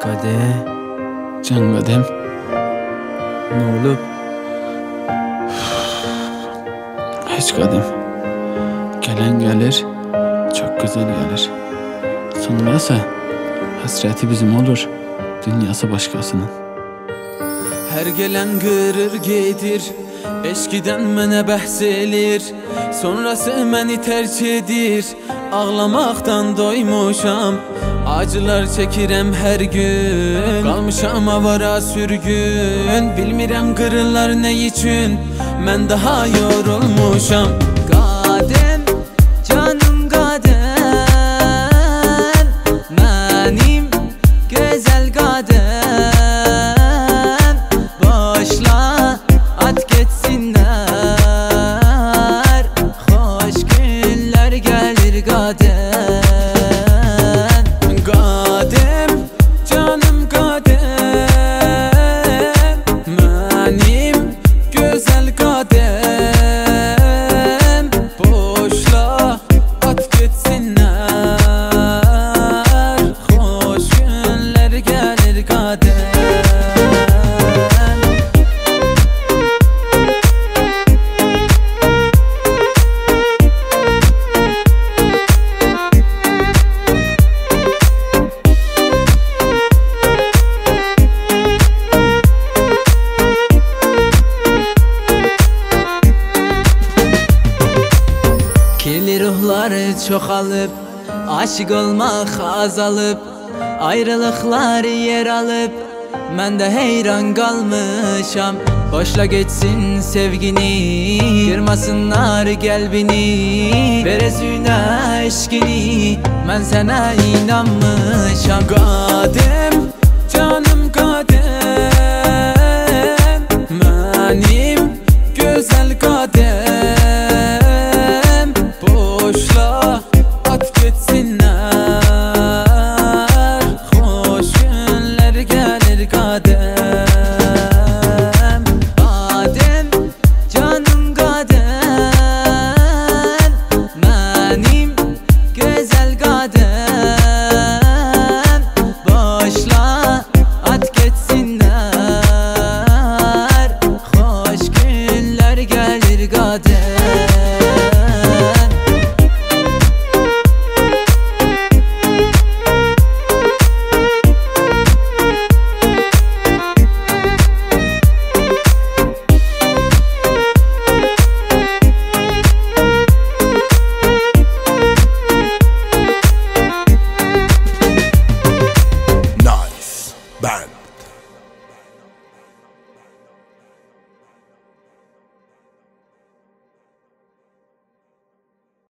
Qade, can qadem, ne olub? Hiç qadem. Gelen gelir, çok güzel gelir. Sonrası hasreti bizim olur, dünyası başkasının. Her gelen qırır gedir, eşkiden mənə bəhs elir. Sonrası məni tərk edir, ağlamaqdan doymuşam. Acılar çəkirəm hər gün, qalmışam avara sürgün. Bilmirəm qırırlar nə üçün, mən daha yorulmuşam. Qadem, canım qadem, mənim gözəl qadem. Başla, at getsinlər, xoş günlər gəlir qadem. Qadem, canım qadem, mənim gözəl qadem. Boşla, at getsinlər, xoş günlər gəlir qadem. Kirli ruhlar çoxalıb, aşık olmaq azalıb, ayrılıqlar yer alıb, mən də heyran qalmışam. Boşla geçsin sevgini, kırmasınlar qəlbini, ver özünə eşqini, mən sənə inanmışam. Qadem, canım qadem, mənim gözəl qadem. Boşla, at getsinlər,